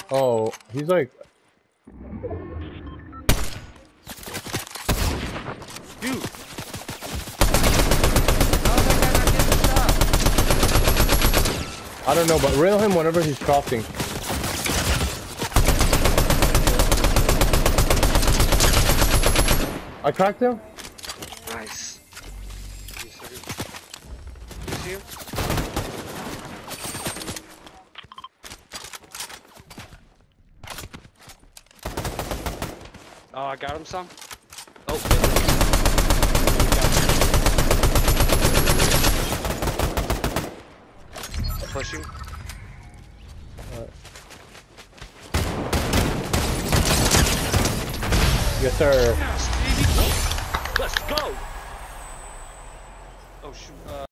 Oh, he's like... Dude! I don't know, but rail him whenever he's crossing. I cracked him. Nice. You see him? Oh, I got him some. Oh, pushing. Yes, sir. Let's go.